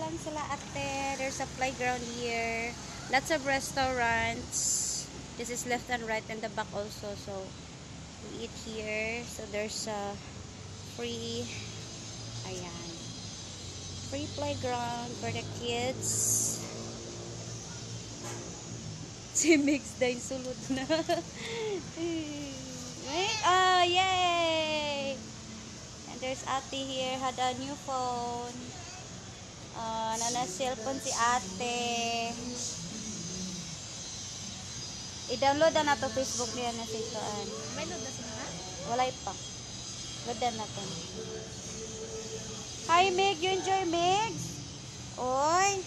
welcome sila ate. There's a playground here. Lots of restaurants. This is left and right and the back also. So, we eat here. So, there's a free, ayan, free playground for the kids. Si Mix dahil sulod na. Oh, yay! And there's ate here, had a new phone. Nana cellphone si ate. I-download na to Facebook niya na si Kaan. May load na sila? Wala pa. Loadan natin. Hi Meg, you enjoy Meg? Oy.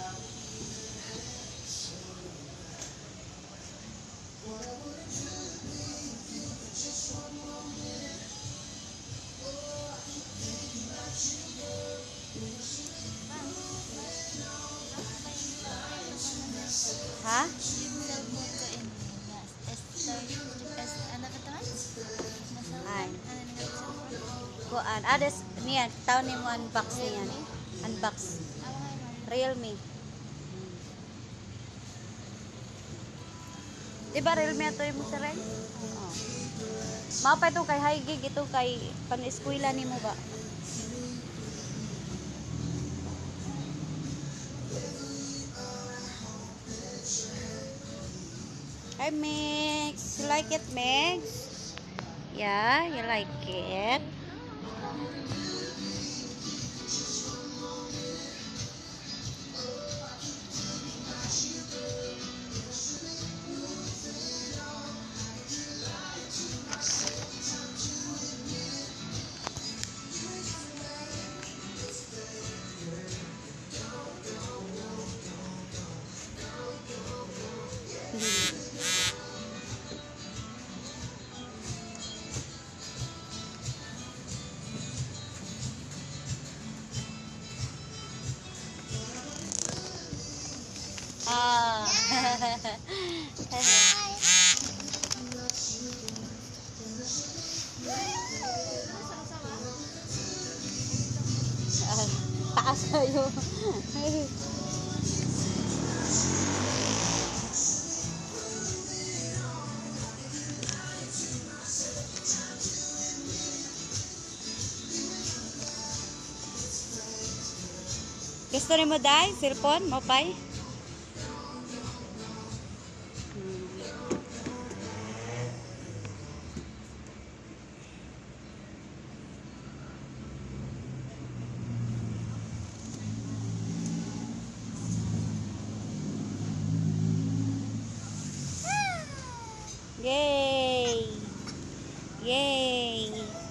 Ha? Ay. Kuan. Ades niyan, taon ni mo unbox niyan. Unbox. Realme. Diba Realme ato yung sa rin? Oh. Mapa ito kay high gig, ito kay pan-eskwela ni mo ba? Hi Mix, you like it Mix? Yeah, you like it? Ah. Taas kayo. Gusto rin mo dahil? Cellphone? Mapay? Yay! Yay!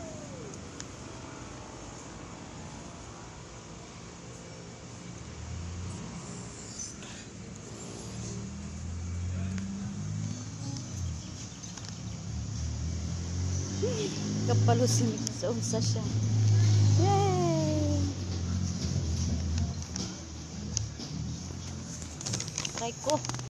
Kapalo si Mix sa unsa siya. Yay! Try ko.